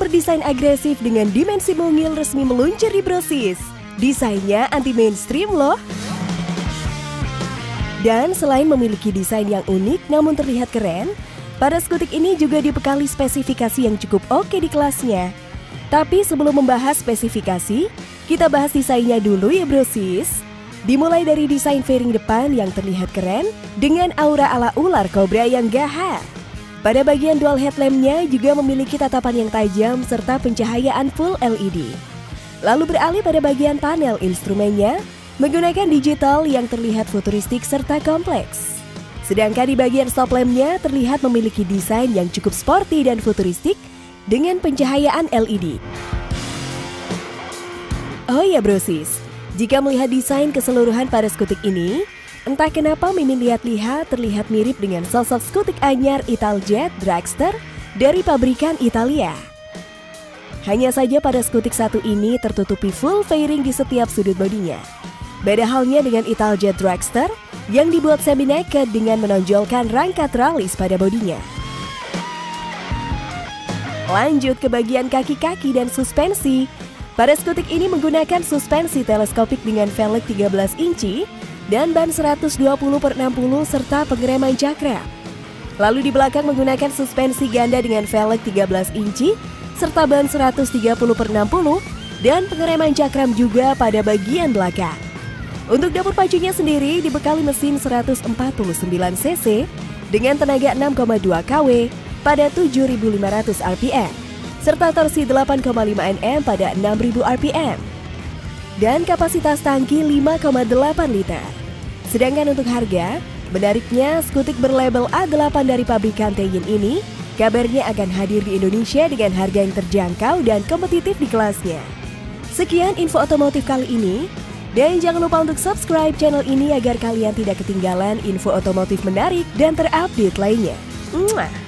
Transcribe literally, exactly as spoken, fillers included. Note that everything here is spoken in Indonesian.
Super desain agresif dengan dimensi mungil resmi meluncur di Brosis. Desainnya anti-mainstream loh. Dan selain memiliki desain yang unik namun terlihat keren, pada skutik ini juga dibekali spesifikasi yang cukup oke di kelasnya. Tapi sebelum membahas spesifikasi, kita bahas desainnya dulu ya Brosis. Dimulai dari desain fairing depan yang terlihat keren dengan aura ala ular kobra yang gahar. Pada bagian dual headlampnya juga memiliki tatapan yang tajam serta pencahayaan full L E D. Lalu beralih pada bagian panel instrumennya, menggunakan digital yang terlihat futuristik serta kompleks. Sedangkan di bagian stop lampnya terlihat memiliki desain yang cukup sporty dan futuristik dengan pencahayaan L E D. Oh ya Brosis, jika melihat desain keseluruhan pada skutik ini, entah kenapa Mimin lihat-lihat terlihat mirip dengan sosok skutik anyar Italjet Dragster dari pabrikan Italia. Hanya saja pada skutik satu ini tertutupi full fairing di setiap sudut bodinya. Beda halnya dengan Italjet Dragster yang dibuat semi-naked dengan menonjolkan rangka tralis pada bodinya. Lanjut ke bagian kaki-kaki dan suspensi. Pada skutik ini menggunakan suspensi teleskopik dengan velg tiga belas inci dan ban seratus dua puluh per enam puluh serta pengereman cakram. Lalu di belakang menggunakan suspensi ganda dengan velg tiga belas inci serta ban seratus tiga puluh per enam puluh dan pengereman cakram juga pada bagian belakang. Untuk dapur pacunya sendiri dibekali mesin seratus empat puluh sembilan cc dengan tenaga enam koma dua kilowatt pada tujuh ribu lima ratus R P M serta torsi delapan koma lima newton pada enam ribu R P M. Dan kapasitas tangki lima koma delapan liter. Sedangkan untuk harga, menariknya skutik berlabel A delapan dari pabrikan Teyin ini kabarnya akan hadir di Indonesia dengan harga yang terjangkau dan kompetitif di kelasnya. Sekian info otomotif kali ini, dan jangan lupa untuk subscribe channel ini agar kalian tidak ketinggalan info otomotif menarik dan terupdate lainnya. Mwah!